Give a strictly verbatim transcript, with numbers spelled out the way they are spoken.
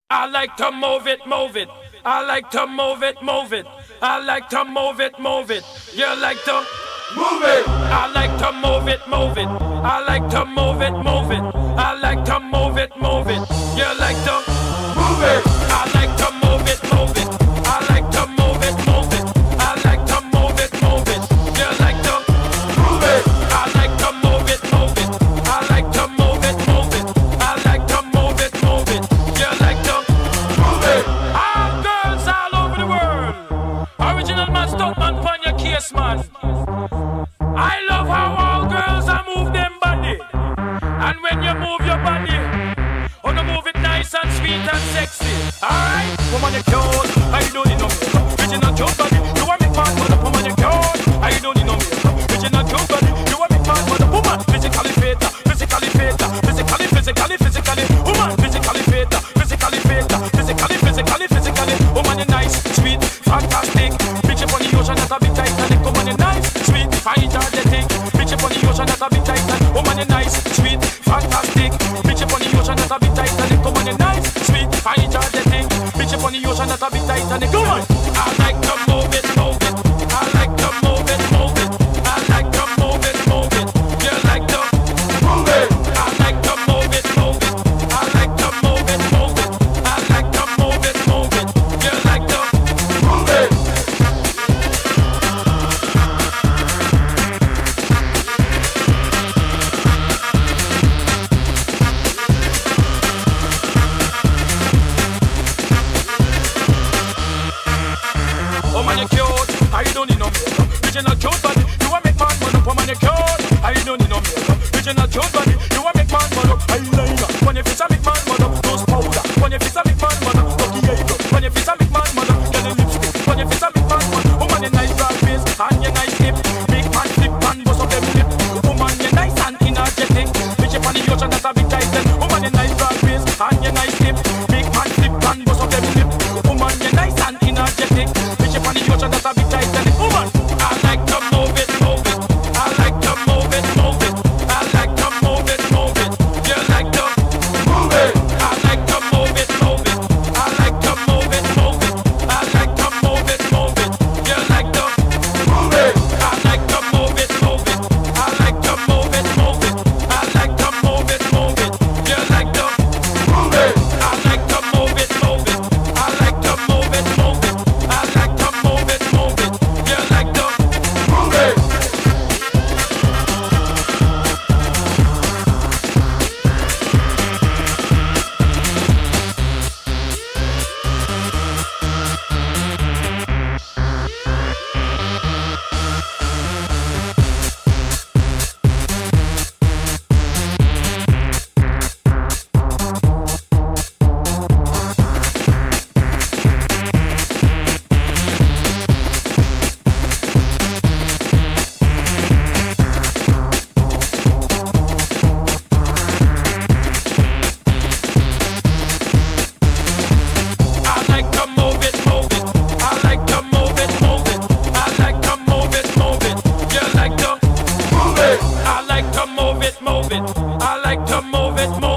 I like to move it, move it. I like to move it, move it. I like to move it, move it. You like to move it. I like to move it, move it. I like to move it, move it. I like to move it, move it. You like to move it. I like to move it, move it. I like to move it, move it. I like to move it, move it. You like to move it. I like to move it, move it. I like to move it, move it. I like to move it, move it. You like to move it. All girls all over the world. Original man, stuntman, pon your case, man. I love how all girls are move them body. And when you move your body, oh, you move it nice and sweet and sexy. Alright, woman, you cute. I don't need no makeup. Original cute body. You want me fat, mother, woman, you cute. I don't need no makeup. Original cute body. You want me fat, mother, woman. Physically fit, physically fit, physically, physically, physically. Woman, physically fit, physically fit, physically, physically, physically. Woman, you nice, sweet, fantastic. Bitch up on the ocean, that's a big Titanic. Woman, you nice, sweet, fine, energetic. Bitch up on the ocean, that's a big Titanic. Woman, you nice, sweet, fantastic. Bitch up on the ocean, that's a big Titanic. Woman, you nice, sweet, fine, energetic. Bitch up on the ocean, that's a big Titanic. Come on. I like to move it, move it. I like to move it, move it. I like to move it, move it. You like to move it. I like to move it, move it. I like to move it, move it. I like to move it, move it. You like to move it. Oh man, you cute. I don't need no makeup. Original cute body. You want make man man up. Oh man, you cute. I don't need no makeup. Original cute body. You want make man man up. Eyeliner. When you face a make man man up. Nose powder. When you face a make man man up. Lucky eyebrow. When you face a make man man up. Get a lipstick. When you face a make man man up. Oh man, you nice broad face and you nice hip. Make man flip and bust up them lip. Oh man, you nice and energetic. Bitch up on the ocean, that's a big titan. Oh man, you nice broad face and you nice hip. Make man flip and bust up them lip. Oh man, you nice and energetic. Bitch up on the ocean, that's a big Titanic. Woman, I like to move it, move it. I like to move it, move it. I like to move it, move it. You like to move it. I like to move it, move it. I like to move it, move it. I like to move it, move it. You like to move it. I like to move it, move it. I like to move it, move it. I like to move it, move it. You like to move it. I like to move it, move it. I like to move it, move it. I like to move it, move it. You like to move it. I like to move it, move it. I like to move it, move it. I like to move it, move it. You like to move it. I like to move it, move it. I like to move it, move it.